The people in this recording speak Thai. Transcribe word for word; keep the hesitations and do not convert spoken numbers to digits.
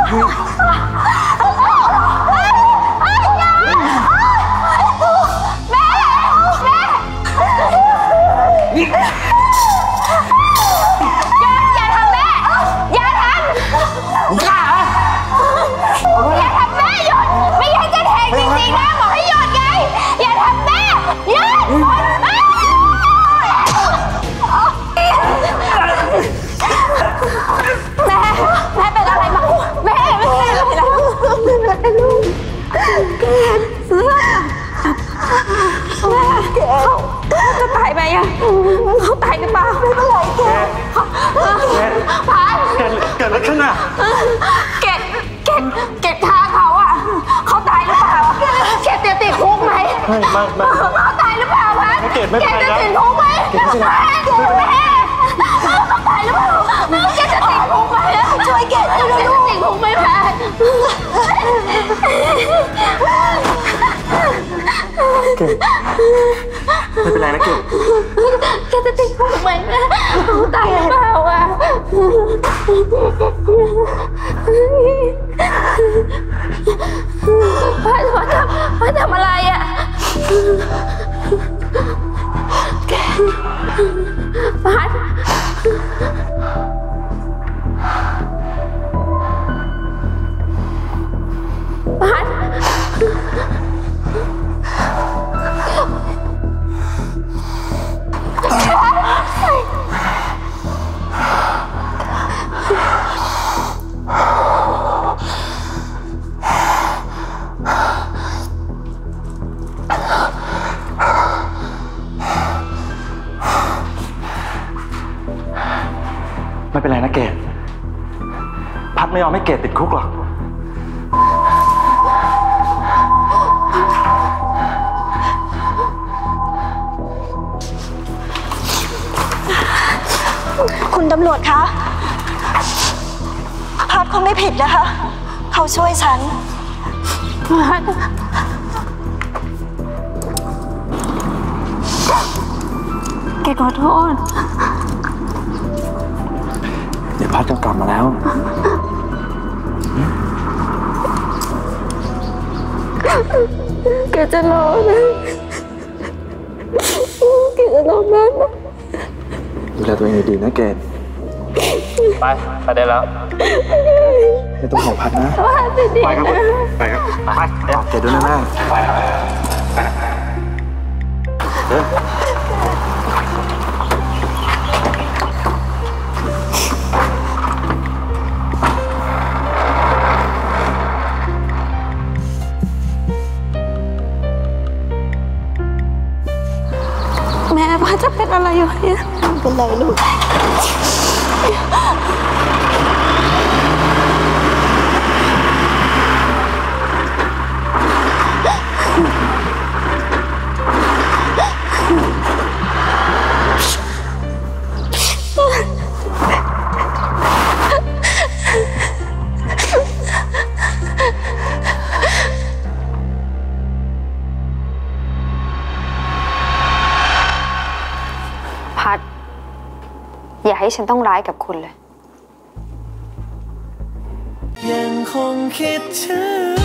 จะตายไหมอะเขาตายหรือเปล่าไม่เป็นไรแกพันเกิดเกิดอะไรขึ้นอะเกดเกดเกดฆ่าเขาอะเขาตายหรือเปล่าเกดจะติดคุกไหมไม่ไม่ไม่เขาตายหรือเปล่าพันเกดไม่เป็นไรนะเกดจะติดคุกไหมแม่แม่เขาตายหรือเปล่าเกดจะติดคุกไหมช่วยเกดด้วยลูกติดคุกไหมพันเกดไม่เป็นไรนะเกดเกดจะติดคุกไหมเขาตายหรือเปล่าอะพัดพัดทำพัดทำอะไรอะเกดพัดพัดไม่เป็นไรนะเกดพัดไม่ยอมให้เกดติดคุกหรอกคุณตำรวจคะพัดเขาไม่ผิดนะคะเขาช่วยฉันพัดเกดขอโทษเดี๋ยวพัดจะกลับมาแล้วเกดจะรอนะเกดจะรอแม่นะดูแลตัวเองดีๆนะเกดไปไปได้แล้วไม่ต้องห่วงพัดนะไปครับไปครับไปเกดด้วยนะแม่ไปเดินแม่ว่าจะเป็นอะไรอยู่เนี่ยเป็นไรลูกอย่าให้ฉันต้องร้ายกับคุณเลยยังคงคิดถึง